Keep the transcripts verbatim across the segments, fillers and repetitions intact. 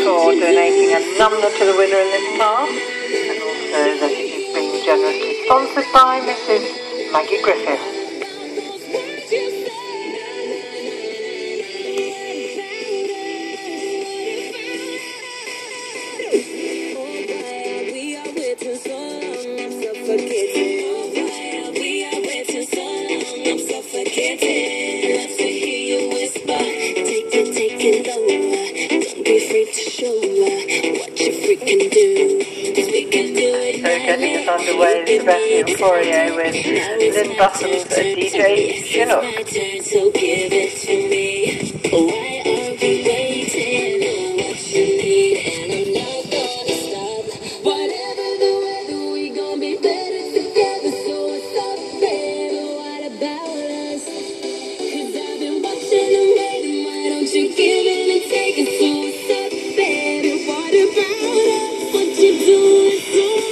for donating a number to the winner in this class, and also that it is being generously sponsored by Missus Maggie Griffith. So getting us underway is Sebastien Fourier with Lynn Bussons and D J Chinook. So give it to me. Why are we waiting? What you need, and I'm not gonna stop. Whatever the weather, we gon' be better together. So what's up, baby? What about us? Cause I've been watching and waiting. Why don't you give it and take it? So what's up, baby? What about us? What you doing to me?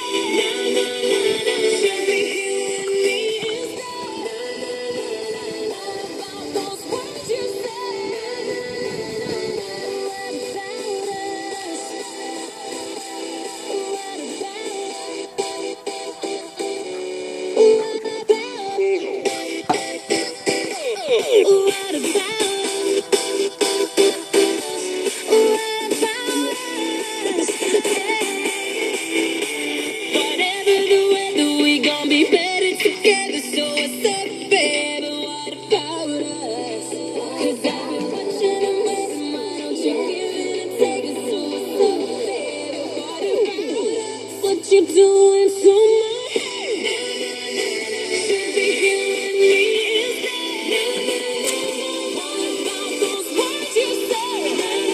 You doing to my head? Should be hearing me instead. What about those words you said?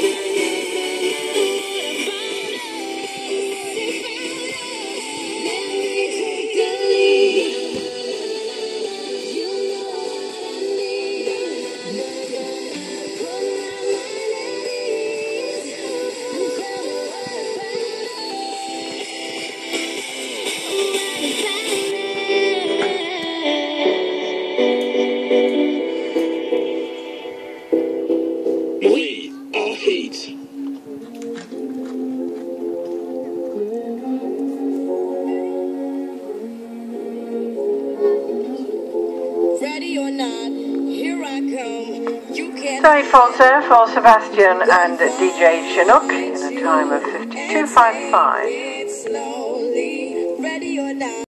Let me take the lead. You know what I need. Put my mind at ease. Tell me what about We are heat. Ready or not, here I come. You can't. Very Fonser for Sebastien and D J Chinook in a time of fifty-two fifty-five. Slowly, ready or not.